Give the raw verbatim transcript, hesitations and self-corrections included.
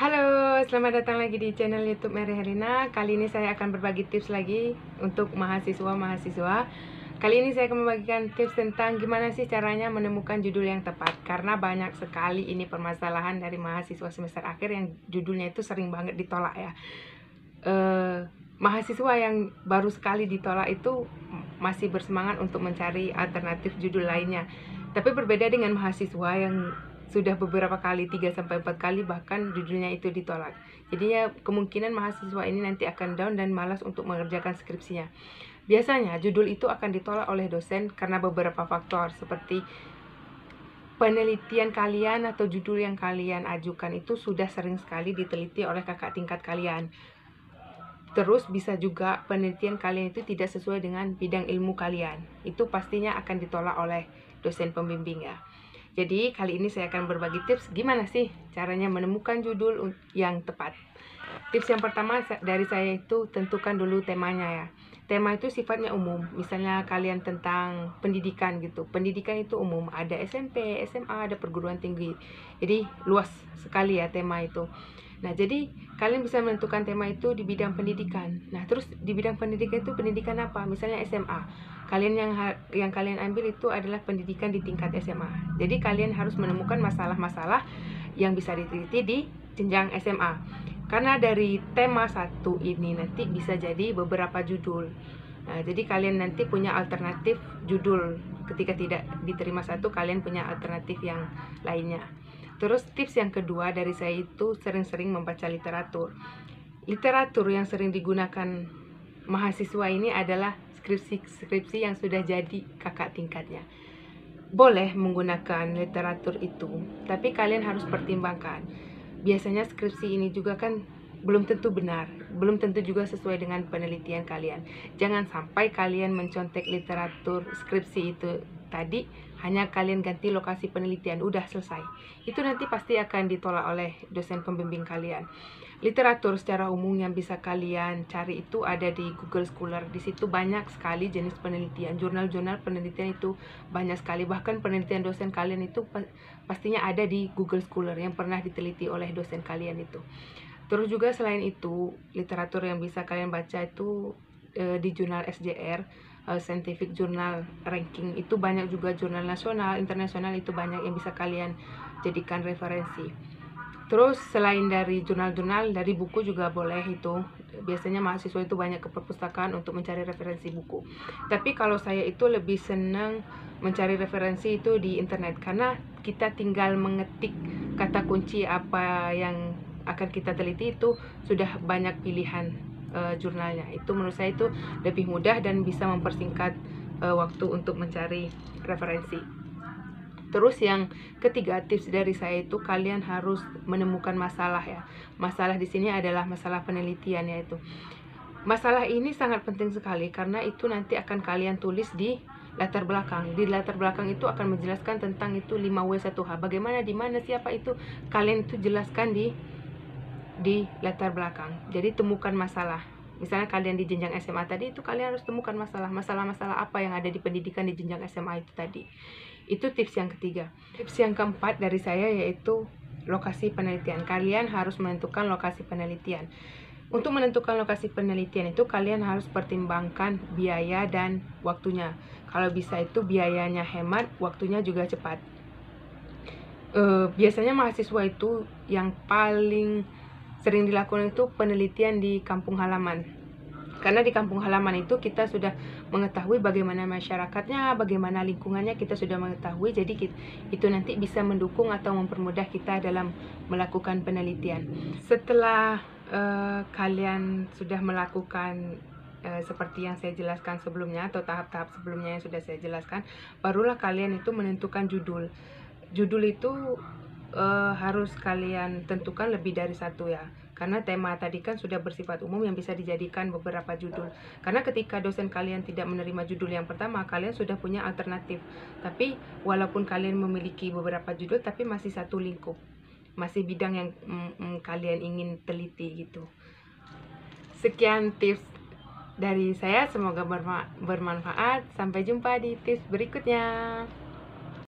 Halo, selamat datang lagi di channel YouTube Mary Herlina. Kali ini saya akan berbagi tips lagi untuk mahasiswa-mahasiswa. Kali ini saya akan membagikan tips tentang gimana sih caranya menemukan judul yang tepat. Karena banyak sekali ini permasalahan dari mahasiswa semester akhir yang judulnya itu sering banget ditolak ya. Eh, mahasiswa yang baru sekali ditolak itu masih bersemangat untuk mencari alternatif judul lainnya. Tapi berbeda dengan mahasiswa yang sudah beberapa kali, tiga sampai empat kali bahkan judulnya itu ditolak. Jadinya kemungkinan mahasiswa ini nanti akan down dan malas untuk mengerjakan skripsinya. Biasanya judul itu akan ditolak oleh dosen karena beberapa faktor seperti penelitian kalian atau judul yang kalian ajukan itu sudah sering sekali diteliti oleh kakak tingkat kalian. Terus bisa juga penelitian kalian itu tidak sesuai dengan bidang ilmu kalian. Itu pastinya akan ditolak oleh dosen pembimbing ya. Jadi kali ini saya akan berbagi tips gimana sih caranya menemukan judul yang tepat. Tips yang pertama dari saya itu tentukan dulu temanya ya. Tema itu sifatnya umum, misalnya kalian tentang pendidikan gitu. Pendidikan itu umum, ada S M P, S M A, ada perguruan tinggi. Jadi luas sekali ya tema itu. Nah, jadi kalian bisa menentukan tema itu di bidang pendidikan. Nah, terus di bidang pendidikan itu pendidikan apa? Misalnya S M A. Kalian yang yang kalian ambil itu adalah pendidikan di tingkat S M A. Jadi kalian harus menemukan masalah-masalah yang bisa diteliti di jenjang S M A. Karena dari tema satu ini nanti bisa jadi beberapa judul. Nah, jadi kalian nanti punya alternatif judul. Ketika tidak diterima satu, kalian punya alternatif yang lainnya. Terus tips yang kedua dari saya itu sering-sering membaca literatur. Literatur yang sering digunakan mahasiswa ini adalah skripsi-skripsi yang sudah jadi kakak tingkatnya. Boleh menggunakan literatur itu, tapi kalian harus pertimbangkan. Biasanya skripsi ini juga kan belum tentu benar, belum tentu juga sesuai dengan penelitian kalian. Jangan sampai kalian mencontek literatur skripsi itu tadi, hanya kalian ganti lokasi penelitian, udah selesai. Itu nanti pasti akan ditolak oleh dosen pembimbing kalian. Literatur secara umum yang bisa kalian cari itu ada di Google Scholar. Di situ banyak sekali jenis penelitian, jurnal-jurnal penelitian itu banyak sekali. Bahkan penelitian dosen kalian itu pastinya ada di Google Scholar yang pernah diteliti oleh dosen kalian itu. Terus juga selain itu, literatur yang bisa kalian baca itu e, di jurnal S J R, e, Scientific Journal Ranking, itu banyak juga jurnal nasional, internasional itu banyak yang bisa kalian jadikan referensi. Terus selain dari jurnal-jurnal, dari buku juga boleh itu. Biasanya mahasiswa itu banyak ke perpustakaan untuk mencari referensi buku. Tapi kalau saya itu lebih senang mencari referensi itu di internet, karena kita tinggal mengetik kata kunci apa yang akan kita teliti itu sudah banyak pilihan e, jurnalnya. Itu menurut saya itu lebih mudah dan bisa mempersingkat e, waktu untuk mencari referensi. Terus yang ketiga tips dari saya itu kalian harus menemukan masalah ya. Masalah di sini adalah masalah penelitian yaitu. Masalah ini sangat penting sekali karena itu nanti akan kalian tulis di latar belakang. Di latar belakang itu akan menjelaskan tentang itu lima W satu H. Bagaimana, di mana, siapa itu, kalian itu jelaskan di di latar belakang. Jadi temukan masalah. Misalnya kalian di jenjang S M A tadi, itu kalian harus temukan masalah. Masalah-masalah apa yang ada di pendidikan di jenjang S M A itu tadi. Itu tips yang ketiga. Tips yang keempat dari saya yaitu lokasi penelitian. Kalian harus menentukan lokasi penelitian. Untuk menentukan lokasi penelitian itu kalian harus pertimbangkan biaya dan waktunya. Kalau bisa itu biayanya hemat, waktunya juga cepat. E, biasanya mahasiswa itu yang paling sering dilakukan itu penelitian di kampung halaman. Karena di kampung halaman itu kita sudah mengetahui bagaimana masyarakatnya, bagaimana lingkungannya, kita sudah mengetahui. Jadi itu nanti bisa mendukung atau mempermudah kita dalam melakukan penelitian. Setelah uh, kalian sudah melakukan uh, seperti yang saya jelaskan sebelumnya atau tahap-tahap sebelumnya yang sudah saya jelaskan, barulah kalian itu menentukan judul. Judul itu uh, harus kalian tentukan lebih dari satu ya. Karena tema tadi kan sudah bersifat umum yang bisa dijadikan beberapa judul. Karena ketika dosen kalian tidak menerima judul yang pertama, kalian sudah punya alternatif. Tapi walaupun kalian memiliki beberapa judul, tapi masih satu lingkup. Masih bidang yang mm, mm, kalian ingin teliti gitu. Sekian tips dari saya, semoga berma bermanfaat. Sampai jumpa di tips berikutnya.